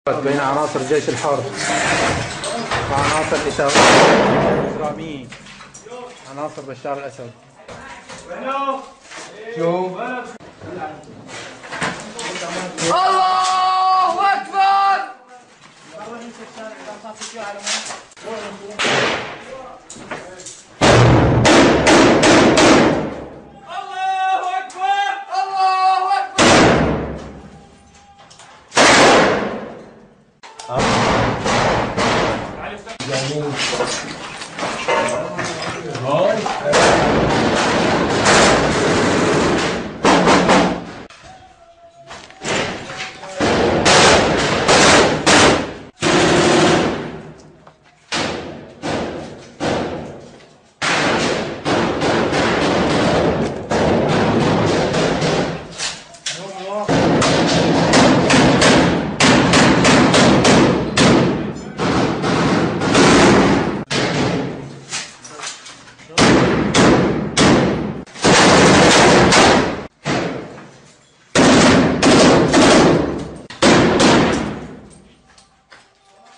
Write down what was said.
بين عناصر الجيش الحر وعناصر الإثارة الإجرامية عناصر بشار الأسد. شوف الله أكبر.